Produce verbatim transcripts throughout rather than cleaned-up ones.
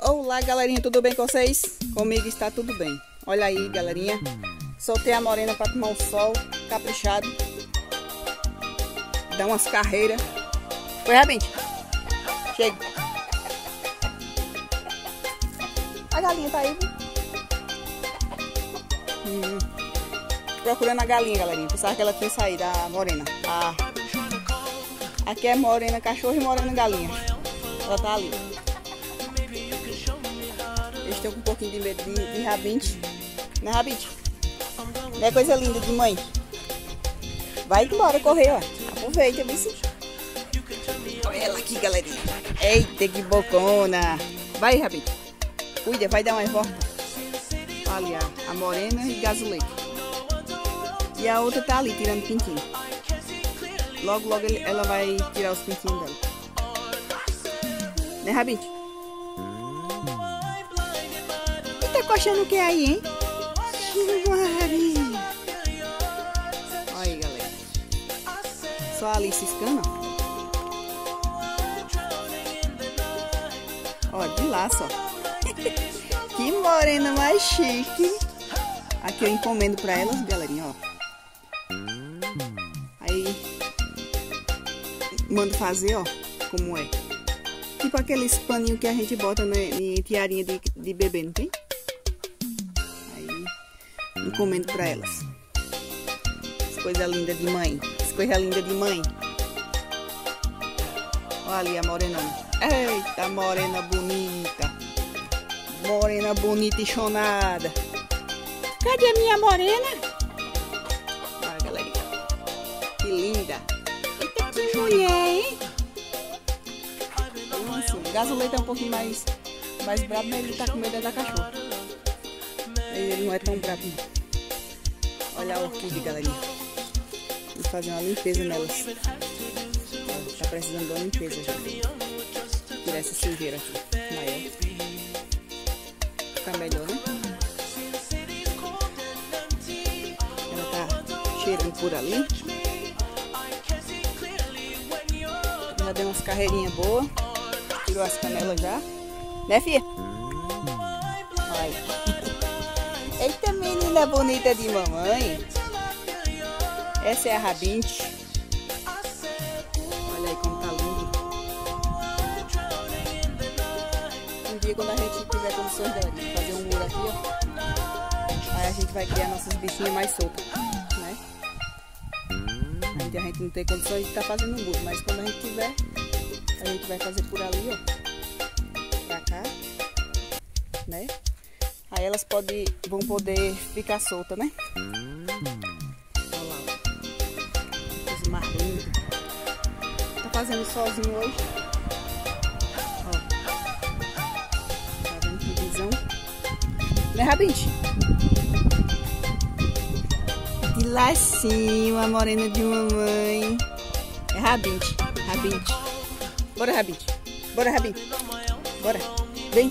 Olá, galerinha, tudo bem com vocês? Comigo está tudo bem. Olha aí, galerinha. Soltei a morena para tomar um sol caprichado. Dá umas carreiras. Foi, Rabinte? Chega. A galinha tá aí, viu? Hum. Procurando a galinha, galerinha. Pensava que ela tinha saído, a morena. Ah. Aqui é morena cachorro e morena galinha. Ela tá ali. Eu estou com um pouquinho de medo de, de Rabinte. Né, Rabinte? Não é coisa linda de mãe? Vai embora correr, ó. Aproveita, viu? Olha ela aqui, galerinha. Eita, que bocona. Vai, Rabinte. Cuida, vai dar uma volta. Ali, a, a morena e gasolete. E a outra tá ali, tirando pintinho. Logo, logo ele, ela vai tirar os pintinhos dela. Né, Rabinte? E tá coxando o que aí, hein? Maria. Olha aí, galera. Só ali ciscando, ó. Ó, de lá só. Que morena mais chique. Aqui eu encomendo pra elas, galerinha, ó. Aí mando fazer, ó, como é. Tipo aqueles paninhos que a gente bota na, em tiarinha de, de bebê, não tem? Aí encomendo pra elas. As coisas lindas de mãe. As coisas lindas de mãe. Olha ali a morenona. Eita, morena bonita. Morena bonita e chonada. Cadê a minha morena? Olha, galerinha. Que linda. Eita, que mulher, hein? Nossa, o gasolete é um pouquinho mais, mais bravo, mas ele tá com medo da cachorra. Ele não é tão bravo, não. Olha a orquídea, galerinha. Vou fazer uma limpeza nelas. Ó, tá precisando de uma limpeza já. Tirar essa sujeira aqui. Maior. Ficar melhor, né? Ela tá cheirando por ali. Já deu umas carreirinhas boas. Tirou as canelas já. Né, filha? Olha. Eita, menina bonita de mamãe. Essa é a Rabinte. Olha aí como tá lindo. Um dia, quando a gente tiver condições de fazer um muro aqui, ó, aí a gente vai criar nossas bichinhas mais soltas, né? Ainda a gente não tem condições de estar tá fazendo um muro, mas quando a gente tiver, a gente vai fazer por ali, ó, pra cá, né? Aí elas podem, vão poder ficar soltas, né? Olha lá, os marrinhos. Tá fazendo sozinho hoje. Ó. Tá vendo que visão? Né, Rabinte? De lacinho, a morena de mamãe. É Rabinte, Rabinte. Bora, Rabinte. Bora, Rabinte. Bora. Vem.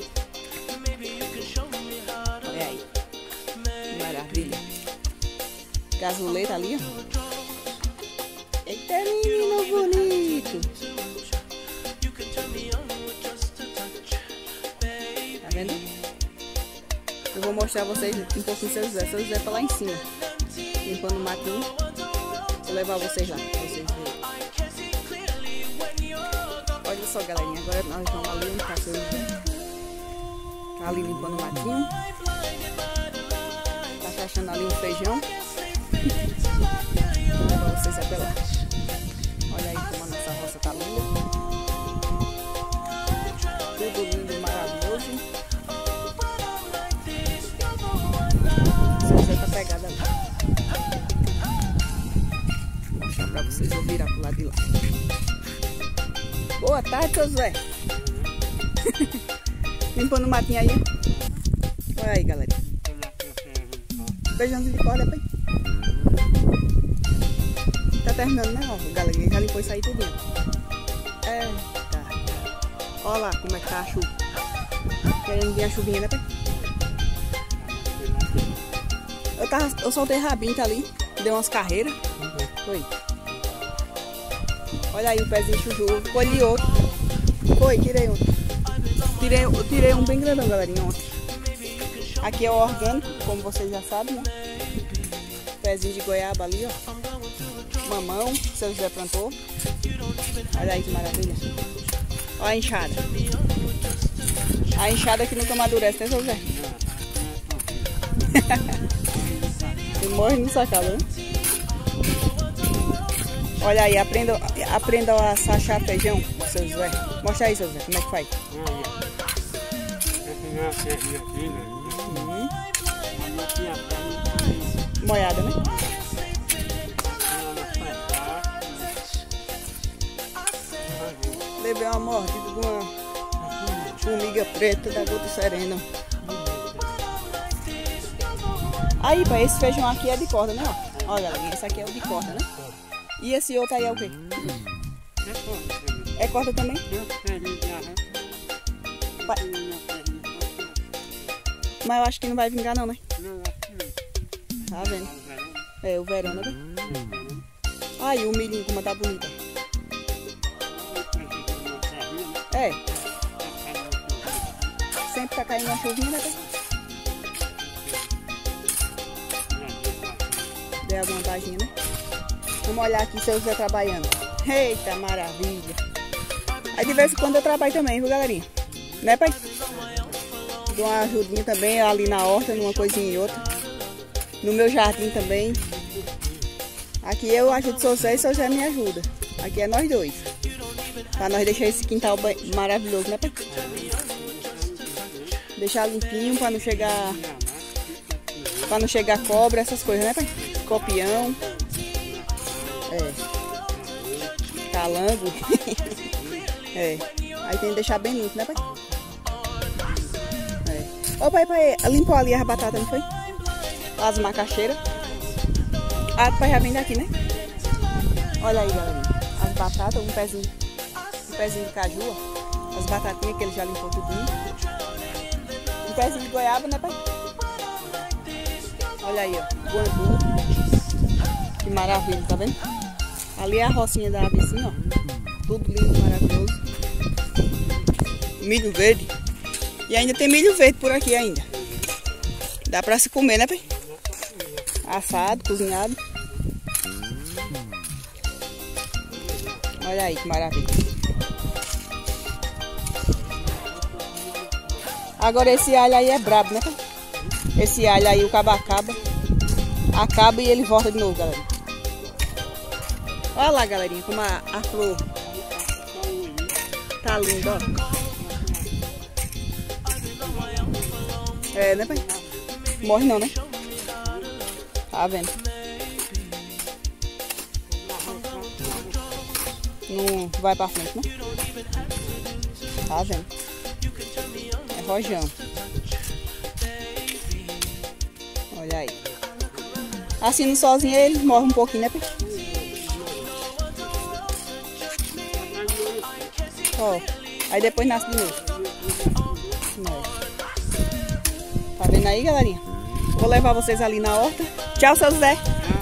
Olha aí. Maravilha. Gasoleta ali, ó. Eita, menino bonito. Tá vendo? Eu vou mostrar a vocês um pouquinho Seu José. Seu José tá lá em cima, limpando o matinho. Vou levar vocês lá, pra vocês verem. Olha só, galerinha, agora nós vamos ali onde tá Seu José. Tá ali limpando o matinho. Tá fechando ali um feijão. Vou levar vocês até lá. Olha aí como a nossa roça tá linda. Tudo lindo e maravilhoso. Seu José tá pegado ali. Vou mostrar pra vocês, eu virar pro lado de lá. Boa tarde, Seu José. Limpando o matinho aí. Olha aí, galera. Beijãozinho de corda, pai. Tá terminando, né, ó, galerinha? Já limpou isso aí tudo. Eita. Olha lá como é que tá a chuva. Querendo vir a chuvinha, né, pai? Eu, tava, eu soltei Rabinte ali. Deu umas carreiras. Foi. Olha aí o pezinho chuchu. Colhi outro. Foi, tirei um. Tirei, eu tirei um bem grandão, galerinha, ontem. Aqui é o orgânico, como vocês já sabem, né? Pezinho de goiaba ali, ó. Mamão, que seu José plantou. Olha aí que maravilha. Olha a enxada. A enxada que nunca amadurece, né, seu José? Ele morre no sacado, né? Olha aí, aprenda, aprenda a assar feijão, seu José. Mostra aí, seu José, como é que faz. Uhum. Molhada, né? Levei uma mordida de uma formiga preta da gota serena. Aí, pai, esse feijão aqui é de corda, né? Ó, olha, galerinha, esse aqui é o de corda, né? E esse outro aí é o quê? É corda também? Pai. Mas eu acho que não vai vingar não, né? Tá vendo? É, o verão, né? Aí, o milhinho como tá bonito. É. Sempre tá caindo uma chuvinha, né? Deu a vantagem, né? Vamos olhar aqui se eu estiver trabalhando. Eita, maravilha! Aí de vez em quando eu trabalho também, viu, galerinha? Né, pai? Dou uma ajudinha também ali na horta, numa coisinha e outra. No meu jardim também. Aqui eu ajudo vocês, o José me ajuda. Aqui é nós dois. Pra nós deixar esse quintal maravilhoso, né, pai? Deixar limpinho pra não chegar... Pra não chegar cobra, essas coisas, né, pai? Escorpião. É. Calango. É. Aí tem que deixar bem limpo, né, pai? É. Ô, pai, pai, limpou ali as batatas, não foi? As macaxeiras. Ah, pai, já vem daqui, né? Olha aí, galera. As batatas, um pezinho. Um pezinho de caju, ó. As batatinhas que ele já limpou tudinho. Um pezinho de goiaba, né, pai? Olha aí, ó. Guandu. Que maravilha, tá vendo? Ali é a rocinha da avecinha, ó. Tudo lindo, maravilhoso. Milho verde. E ainda tem milho verde por aqui ainda. Dá pra se comer, né, pai? Assado, cozinhado. Olha aí que maravilha. Agora esse alho aí é brabo, né, pai? Esse alho aí, o cabo acaba. Acaba e ele volta de novo, galera. Olha lá, galerinha, como a, a flor tá linda, ó. É, né, pai? Morre não, né? Tá vendo? Não vai pra frente, né? Tá vendo? É rojão. Olha aí. Assim no solzinho ele morre um pouquinho, né, pai? Ó, aí depois nasce de novo. Tá vendo aí, galerinha? Vou levar vocês ali na horta. Tchau, seu Zé.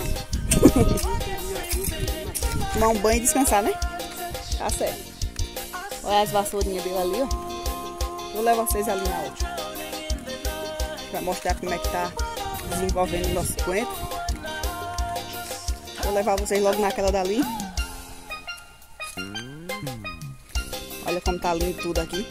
Tomar um banho e descansar, né? Tá certo. Olha as vassourinhas dele ali, ó. Vou levar vocês ali na horta pra mostrar como é que tá desenvolvendo o nosso coentro. Vou levar vocês logo naquela dali. Olha como tá lindo tudo aqui.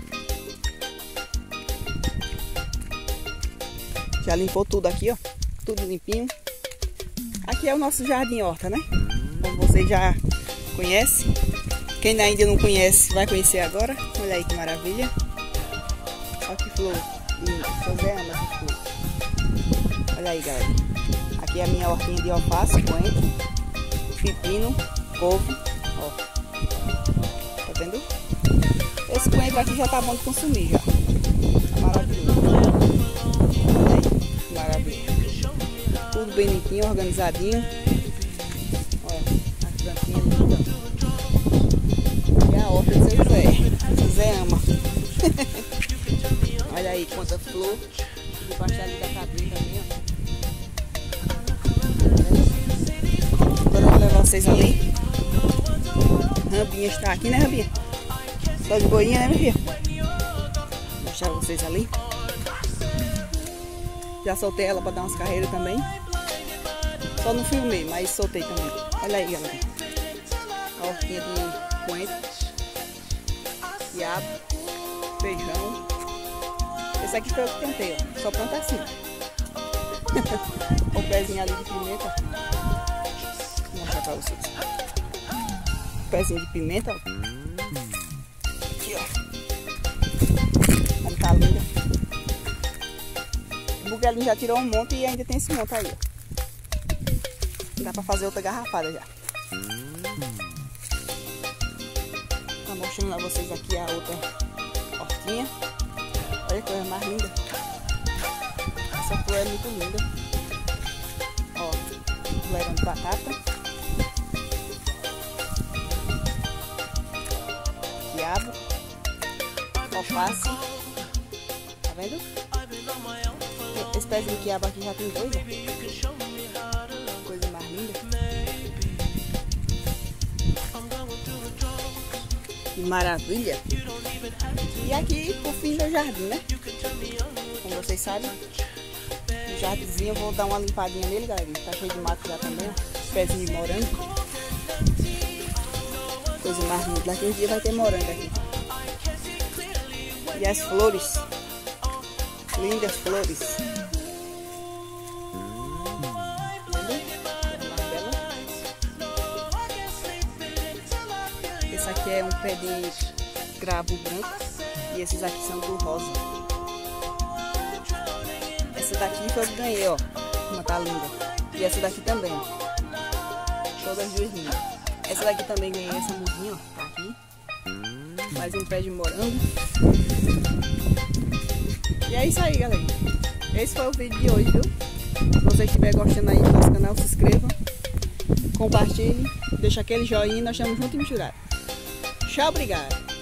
Já limpou tudo aqui, ó. Tudo limpinho. Aqui é o nosso jardim horta, né? Como vocês já conhecem. Quem ainda não conhece, vai conhecer agora. Olha aí que maravilha. Olha que flor linda. Você ama essa flor. Olha aí, galera. Aqui é a minha hortinha de alface, coentro, pepino, couve. Ó. Tá vendo? Esse coentro aqui já tá bom de consumir já. Tá maravilhoso. Olha aí, maravilha. Tudo bem limpinho, organizadinho. Olha, as plantinhas lindas. E a horta do seu José. O José ama. Olha aí quanta flor. Debaixo ali da cadeira também, ó. Agora eu vou levar vocês ali. Rambinha está aqui, né, Rambinha? Só de boinha, né, minha filha? mostrar pra vocês ali. Já soltei ela pra dar umas carreiras também. Só não filmei, mas soltei também. Olha aí, galera. A hortinha de coentro, quiabo, feijão. Esse aqui foi eu que plantei, ó. Só planta assim. O pezinho ali de pimenta. Vou mostrar pra vocês. O pezinho de pimenta, ó. Aqui, ó. Olha, tá linda. O buguelinho já tirou um monte e ainda tem esse monte aí, ó. Dá pra fazer outra garrafada já. Tá mostrando a vocês aqui a outra hortinha. Olha que coisa mais linda. Essa flor é muito linda. Ó, fuleirão de batata. Quiabo. Alface. Tá vendo? Esse pezinho de quiabo aqui já tem dois, ó. Coisa mais linda. Que maravilha. E aqui por fim do jardim, né? Como vocês sabem, o jardinzinho eu vou dar uma limpadinha nele, galera. Tá cheio de mato já também, ó. Pezinho de morango. Coisa mais linda. Daqui uns dias vai ter morango aqui. E as flores. Lindas flores. Esse aqui é um pé de cravo branco e esses aqui são do rosa. Essa daqui foi eu que ganhei, ó. Uma tá linda. E essa daqui também, ó. Todas duas lindas. Essa daqui também ganhei, essa mudinha, ó. Tá aqui. Mais um pé de morango. E é isso aí, galera. Esse foi o vídeo de hoje, viu? Se você estiver gostando aí do nosso canal, se inscreva, compartilhe, deixa aquele joinha e nós estamos juntos e misturados. Tchau, obrigado!